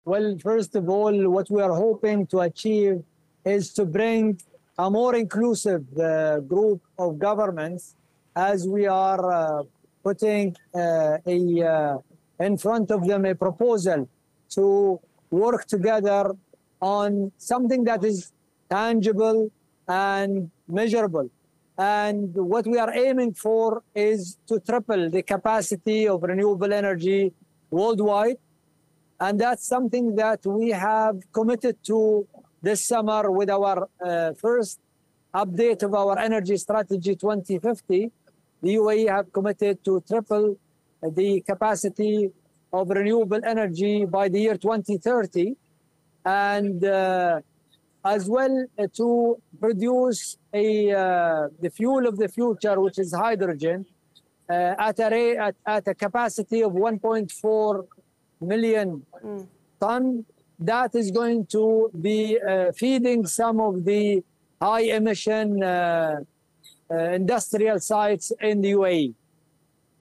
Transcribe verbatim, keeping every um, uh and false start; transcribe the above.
Well, first of all, what we are hoping to achieve is to bring a more inclusive uh, group of governments, as we are uh, putting uh, a uh, in front of them a proposal to work together on something that is tangible and measurable. And what we are aiming for is to triple the capacity of renewable energy worldwide. And that's something that we have committed to this summer with our uh, first update of our energy strategy twenty fifty. The U A E have committed to triple the capacity of renewable energy by the year twenty thirty, and uh, as well uh, to produce a uh, the fuel of the future, which is hydrogen, uh, at a rate, at, at a capacity of one point four million mm. ton. That is going to be uh, feeding some of the high emission uh, uh, industrial sites in the U A E.